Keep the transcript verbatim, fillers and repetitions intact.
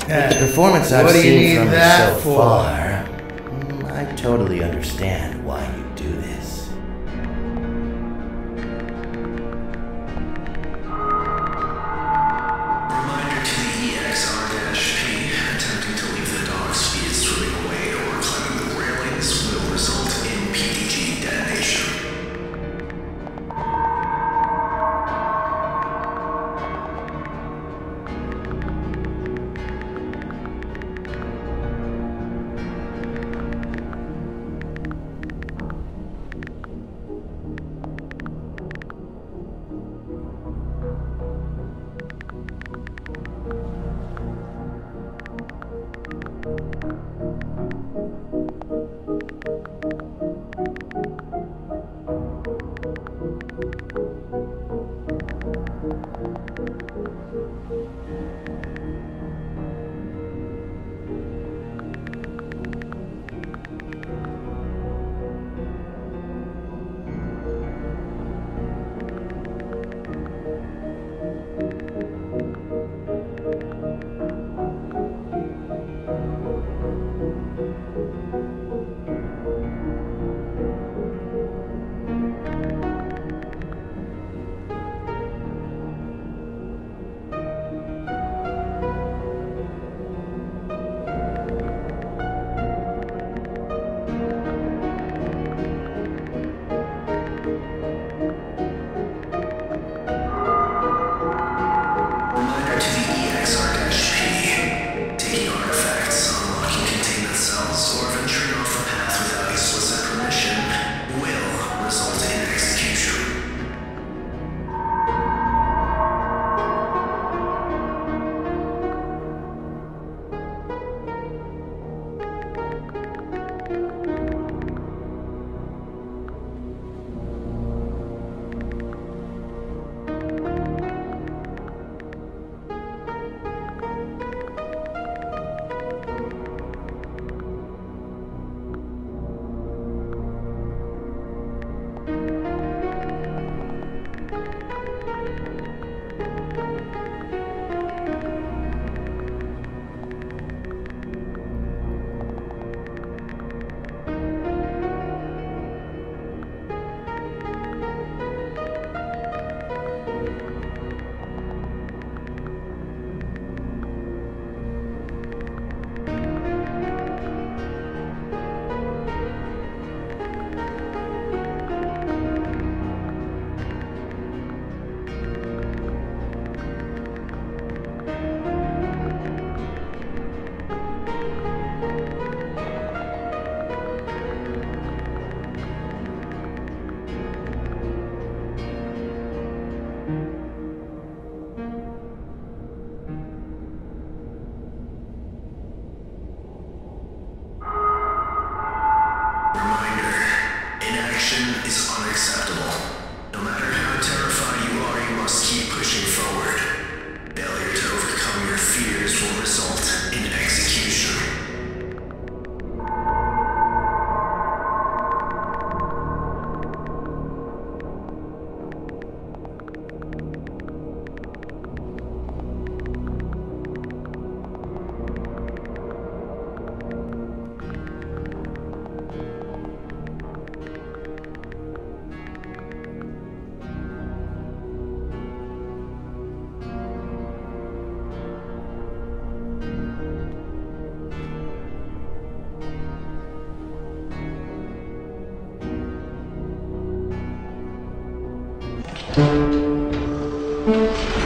the performance I've What do you seen need from you that so for? far, mm, I totally understand why you do this. Reminder to the E X R P, attempting to leave the dock speed swimming away or climbing the railings will result in P D G detonation. Reminder to the E X R P, taking artifacts, unlocking containment cells, or venturing off the path without explicit permission will result in execution. Reminder, inaction is unacceptable. No matter how terrified you are, you must keep pushing forward. Failure to overcome your fears will result in execution. Thank you.